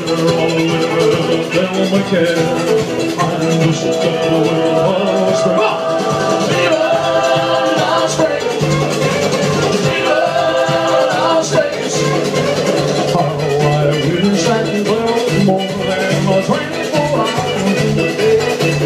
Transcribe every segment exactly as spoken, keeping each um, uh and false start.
all the way down my cat. I'm just a devil with a love string. Fever, love string. Fever, love strings. Oh, I wish I could love more than my twenty-four hours a day.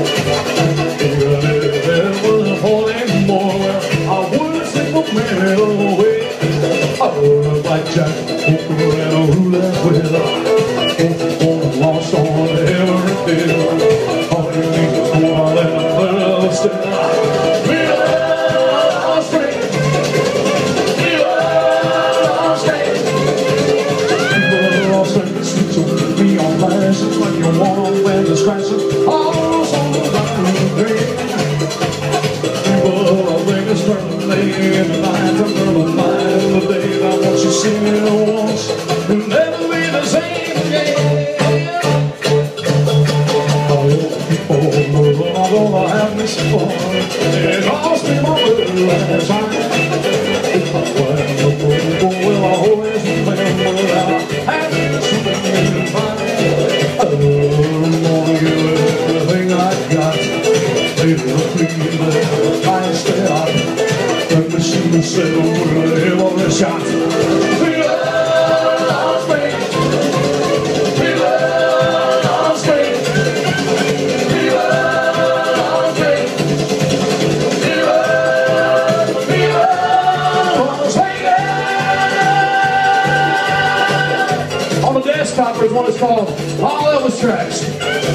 If there was a falling more, I wouldn't take a minute away. Oh, blackjack, poker, and a roulette wheel. Oh, lost on every bill. All you need is more than a little stick. Feel love string. Feel love string. Feel love string. So be on last when you're warm when the scratching all on the line green. People are ring a string late in the night from the night of the day. I want you singing once and never be the same again. I'm gonna have me some fun. It cost me my blue last time. If I went to the world, will I always remember that I had this thing in mind. Oh, I'm gonna give it everything I got. Baby, please let I stay out. The machine said we'll have all the shots. Feel love string. Feel love string. Feel love string. Feel love, feel love string. On the desktop there's one that's called All Elvis Tracks.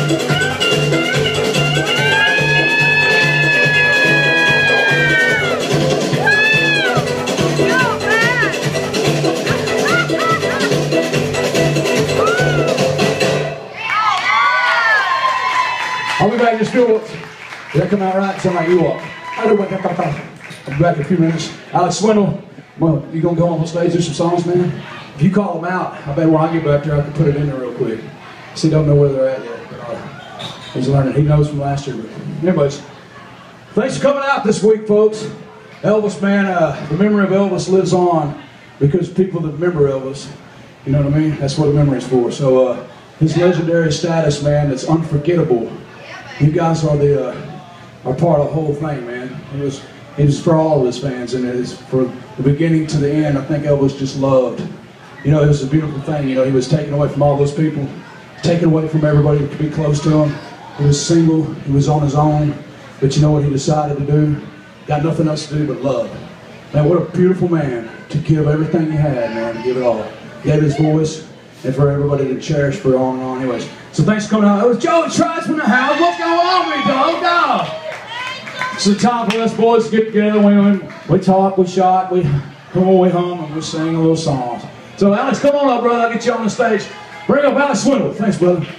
I'll be back just feel. Did that come out right? Sound like you walk. I'll be back in a few minutes. Alex Swindle, well, you gonna go on stage do some songs, man? If you call them out, I bet when I get back there, I can put it in there real quick. See, don't know where they're at yet, but uh, he's learning. He knows from last year. But anyways, thanks for coming out this week, folks. Elvis, man, uh, the memory of Elvis lives on because people that remember Elvis, you know what I mean? That's what the memory's for. So uh, his legendary status, man, it's unforgettable. You guys are the uh, are part of the whole thing, man. It was it was for all of his fans, and it is for the beginning to the end. I think Elvis just loved. You know, it was a beautiful thing. You know, he was taken away from all those people, taken away from everybody that could be close to him. He was single. He was on his own. But you know what he decided to do? Got nothing else to do but love. Man, what a beautiful man to give everything he had, man, to give it all. He gave his voice, and for everybody to cherish for on and on. Anyways, so thanks for coming out. It was Joey Trice from the house. What's going on with me, dog? Dog. It's the time for us boys to get together. We, we talk, we shot, we come on, we hum, and we sing a little songs. So Alex, come on up, brother. I'll get you on the stage. Bring up Alex Swindle. Thanks, brother.